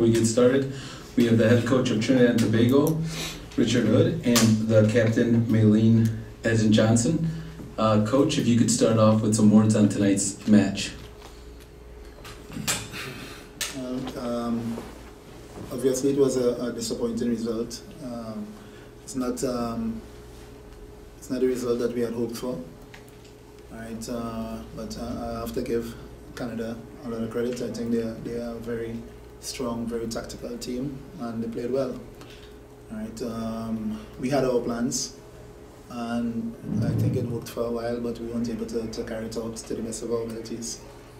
we get started, we have the head coach of Trinidad and Tobago, Richard Hood, and the captain, Maylee, Attin-Johnson. Coach, if you could start off with some words on tonight's match. Obviously, it was a disappointing result. It's not the result that we had hoped for. Right, but I have to give Canada a lot of credit. I think they are a very strong, very tactical team, and they played well. Right, we had our plans, and I think it worked for a while, but we weren't able to carry it out to the best of our abilities.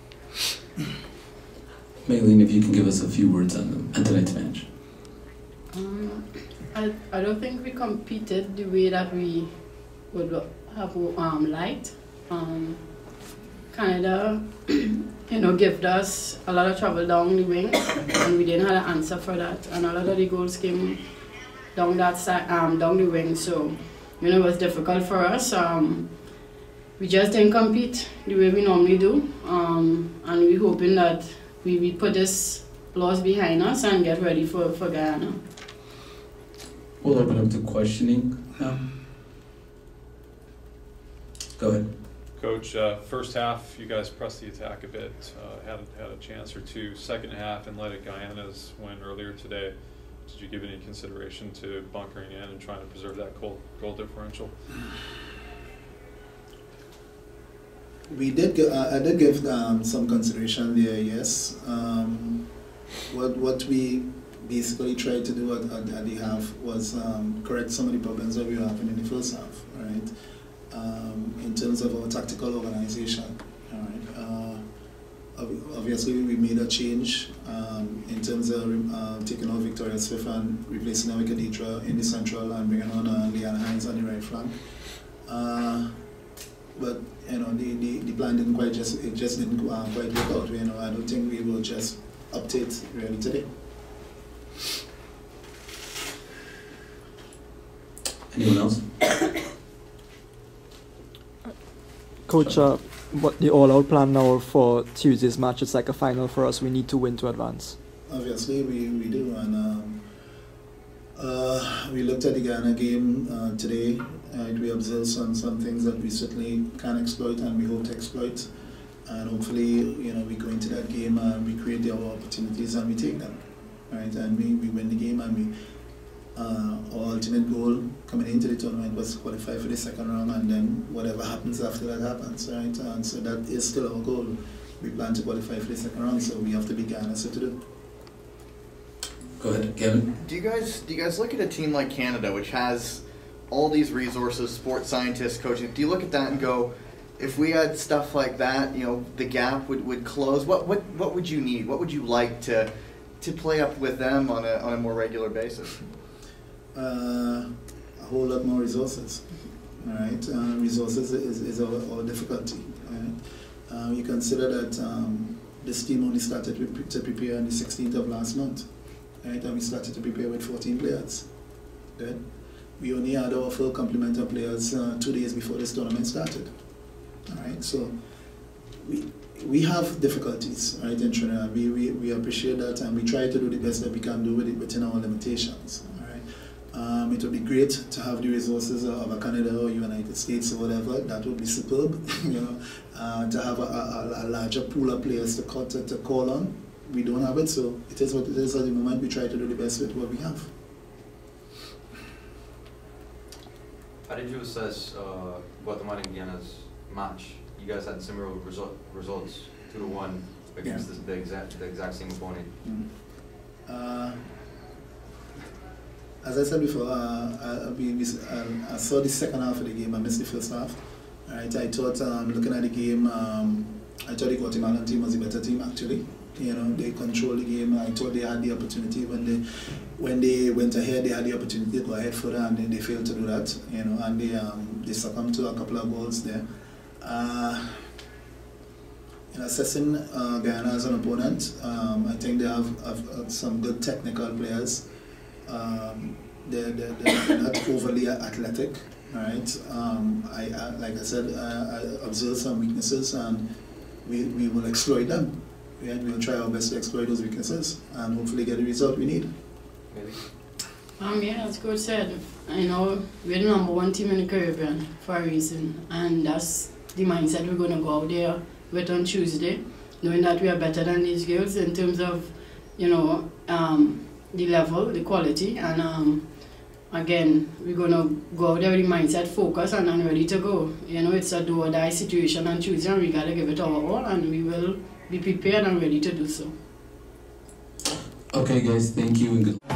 Maylee, if you can give us a few words on tonight's match. I don't think we competed the way that we would have liked. Canada, gave us a lot of trouble down the wing, and we didn't have an answer for that. And a lot of the goals came down that side, down the wing. So, it was difficult for us. We just didn't compete the way we normally do, and we're hoping that we put this loss behind us and get ready for Guyana. We'll open up to questioning now. Go ahead. Coach, first half you guys pressed the attack a bit, had a chance or two. Second half, in light of Guyana's win earlier today, did you give any consideration to bunkering in and trying to preserve that goal differential? We did. I did give some consideration there. Yes. What we basically tried to do at the half was correct some of the problems that we were having in the first half. Right. In terms of our tactical organization, all right. Obviously, we made a change in terms of taking out Victoria Swift and replacing her with Kaditra in the central and bringing on Leanna Hines on the right flank. But the plan didn't quite just didn't quite work out. I don't think we will just update really today. Anyone else? Coach, what the all-out plan now for Tuesday's match? It's like a final for us. We need to win to advance. Obviously, we do, and we looked at the Ghana game today. We observed some things that we certainly can exploit, and we hope to exploit. And hopefully, we go into that game and we create our opportunities and we take them, right? And we win the game, and our ultimate goal coming into the tournament was to qualify for the second round, and then whatever happens after that happens, right? And so that is still our goal. We plan to qualify for the second round, so we have to be Ghana so to do. Go ahead, Kevin. Do you guys look at a team like Canada, which has all these resources, sports scientists, coaching? Do you look at that and go, if we had stuff like that, the gap would close? What would you need? What would you like to play up with them on a more regular basis? A whole lot more resources. All right, resources is our difficulty. Right? You consider that this team only started to prepare on the 16th of last month. Right, and we started to prepare with 14 players. Right? We only had our full complement of players 2 days before this tournament started. All right, so we have difficulties, right, in Trinidad. We appreciate that, and we try to do the best that we can do with it within our limitations. All right, it would be great to have the resources of a Canada or United States or whatever. That would be superb. To have a larger pool of players to call on. We don't have it, so it is what it is at the moment. We try to do the best with what we have. How did you assess Guatemala and Guyana's match? You guys had similar results, 2-1 against the exact same opponent. As I said before, I saw the second half of the game. I missed the first half. Right, I thought, looking at the game, I thought the Guatemalan team was a better team actually. They control the game. I thought they had the opportunity when they went ahead. They had the opportunity to go ahead further, and they failed to do that. And they succumbed to a couple of goals there. In assessing Guyana as an opponent, I think they have some good technical players. They're not overly athletic, right? Like I said, I observed some weaknesses, and we will exploit them. we'll try our best to exploit those weaknesses and hopefully get the result we need. Yeah, as Coach said, you know, we're the #1 team in the Caribbean for a reason, and that's the mindset we're going to go out there with on Tuesday, knowing that we are better than these girls in terms of, you know, the level, the quality, and again, we're going to go out there with the mindset, focus, and ready to go. You know, it's a do or die situation on Tuesday, and we got to give it our all, and we will be prepared and ready to do so. Okay, guys, thank you and good.